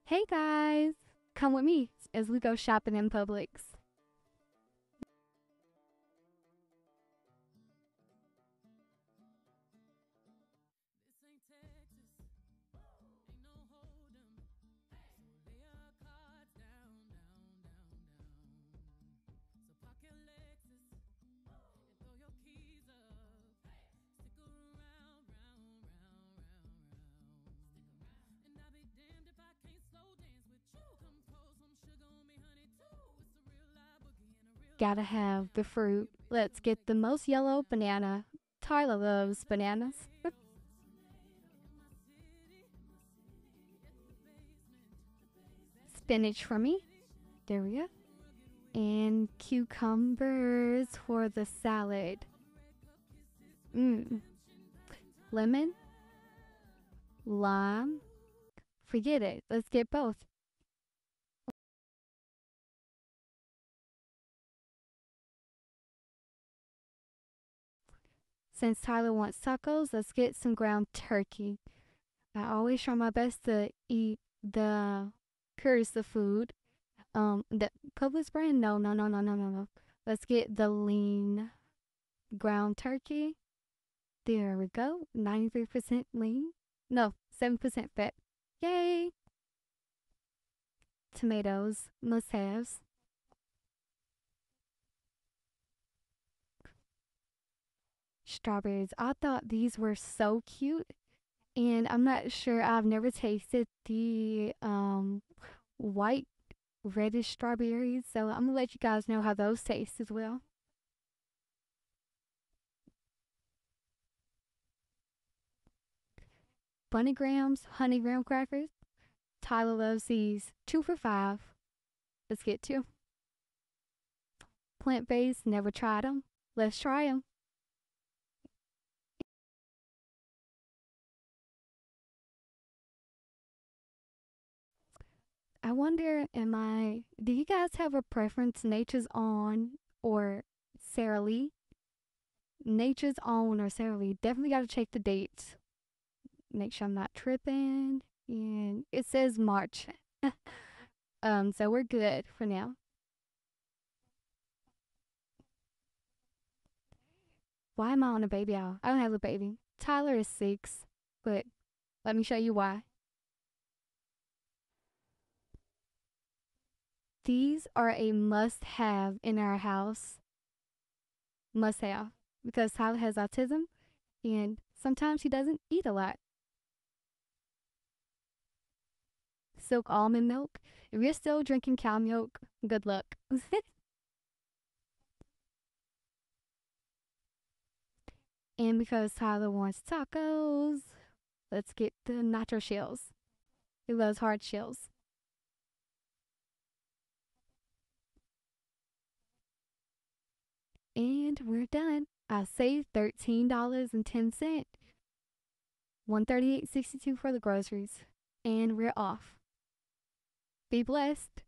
Hey guys, come with me as we go shopping in Publix. Gotta have the fruit. Let's get the most yellow banana. Tyler loves bananas. Spinach for me. There we go. And cucumbers for the salad. Mmm. Lemon. Lime. Forget it. Let's get both. Since Tyler wants tacos, let's get some ground turkey. I always try my best to eat the Cursa food. The Publix brand? No, no, no, no, no, no, no. Let's get the lean ground turkey. There we go. 93% lean. No, 7% fat. Yay! Tomatoes, must haves. Strawberries. I thought these were so cute, and I'm not sure. I've never tasted the white reddish strawberries, so I'm gonna let you guys know how those taste as well. Bunny grams, honey graham crackers. Tyler loves these. 2 for $5. Let's get two. Plant-based, never tried them. Let's try them. I wonder, do you guys have a preference, Nature's Own or Sara Lee? Nature's Own or Sara Lee. Definitely got to check the dates. Make sure I'm not tripping. And it says March. So we're good for now. Why am I on a baby owl? I don't have a baby. Tyler is 6, but let me show you why. These are a must have in our house. Must have. Because Tyler has autism and sometimes he doesn't eat a lot. Silk almond milk. If you're still drinking cow milk, good luck. And because Tyler wants tacos, let's get the nacho shells. He loves hard shells. And we're done. I saved $13.10. 138.62 for the groceries. And we're off. Be blessed.